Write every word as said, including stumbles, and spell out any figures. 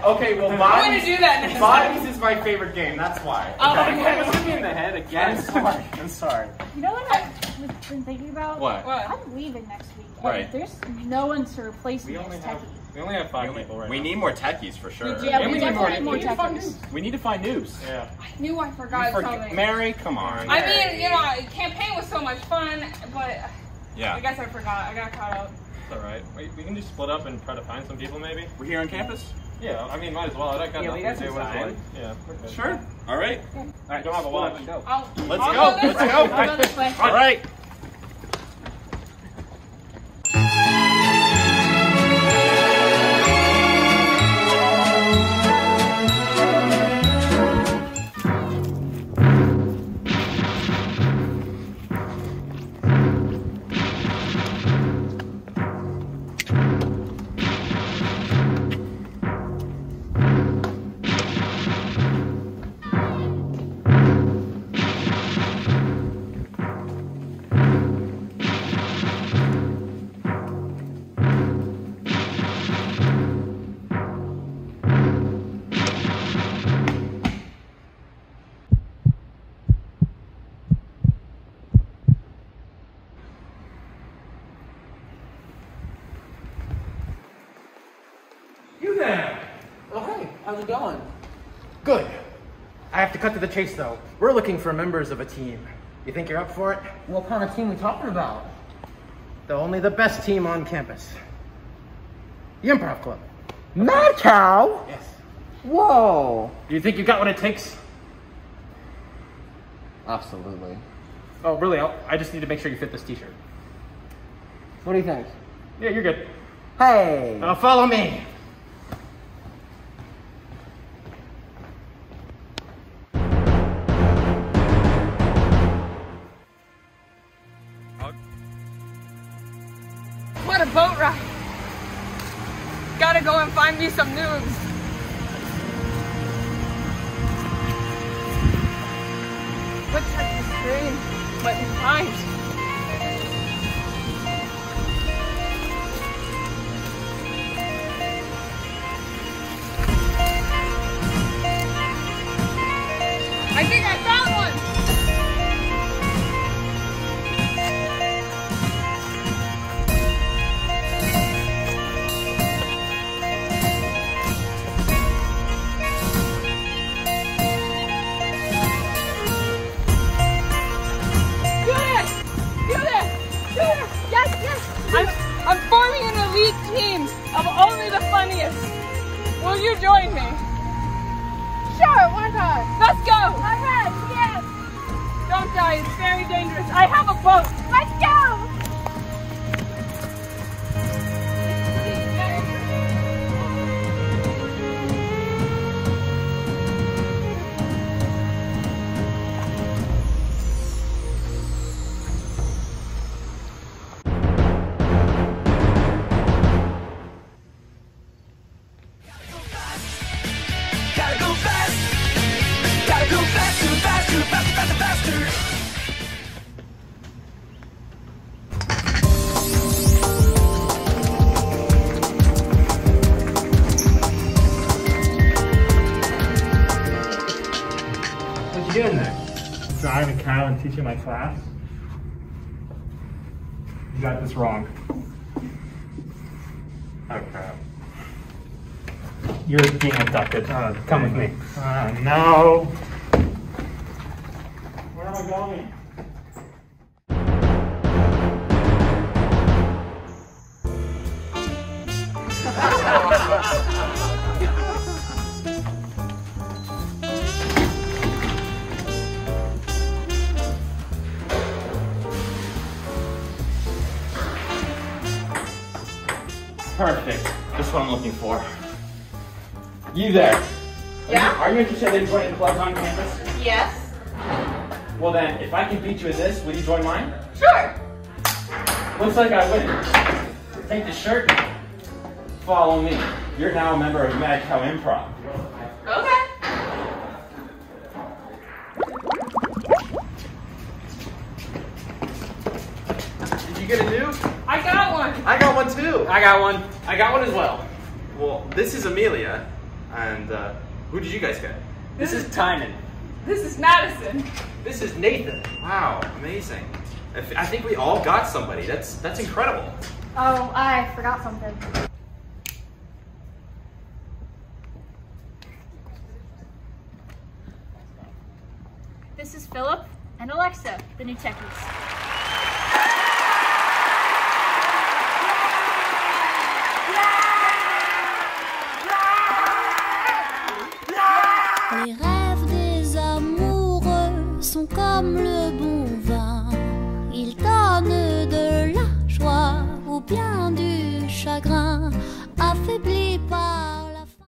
Okay, well, I'm gonna Vibes, do that next Vibes time. is my favorite game. That's why. Oh, Okay? okay. Hit me in the head again. I'm sorry. I'm sorry. You know what I've been thinking about? What? What? I'm leaving next week. and Right. There's no one to replace We me only as have techie. we only have five people right we now. We need more techies for sure. Yeah, and we we need definitely more, need more we need to find techies. news. We need to find news. Yeah. I knew I forgot You forg- something. Mary, come on. I mean, you know, campaign was so much fun, but Yeah. I guess I forgot. I got caught up. It's alright. We, we can just split up and try to find some people maybe. We're here on campus? Yeah, I mean, might as well. I got Yeah, we nothing got to do some with time. it. Yeah, we're good. Sure. All right. All right, don't have a watch. Go. I'll, Let's I'll go. this Let's way. go. I'll go this way. All right. You there? Oh, hey, how's it going? Good. I have to cut to the chase, though. We're looking for members of a team. You think you're up for it? What kind of team we talking about? The only the best team on campus. The Improv Club. Mad Cow? Yes. Whoa. Do you think you got what it takes? Absolutely. Oh, really? I'll, I just need to make sure you fit this t-shirt. What do you think? Yeah, you're good. Hey. Uh, follow me. What a boat ride. Gotta go and find me some noobs. What type of screen might we find? I think I found one! Do this! Do this! Do this! Yes, yes! I'm, I'm forming an elite team of only the funniest. Will you join me? Sure, why not? Let's go! Alright, yes! Don't die, it's very dangerous. I have a boat. Let's go! Gotta go fast. Gotta go faster, faster, faster, faster, faster. What you doing there? Driving a cow and teaching my class. You got this wrong. Oh, crap. You're being abducted. Uh, come with me. Uh, no. Where am I going? Perfect. That's what I'm looking for. You there? Yeah? Are you interested in joining clubs on campus? Yes. Well then, if I can beat you at this, will you join mine? Sure. Looks like I win. Take the shirt. Follow me. You're now a member of Mad Cow Improv. Okay. Did you get a new? I got one. I got one too. I got one. I got one as well. Well, this is Amelia. And uh, who did you guys get? This is Tynan. This is Madison. This is Nathan. Wow, amazing. I, f- I think we all got somebody. That's that's incredible. Oh, I forgot something. This is Philip and Alexa, the new techies. Les rêves des amoureux sont comme le bon vin. Ils donnent de la joie ou bien du chagrin, affaiblis par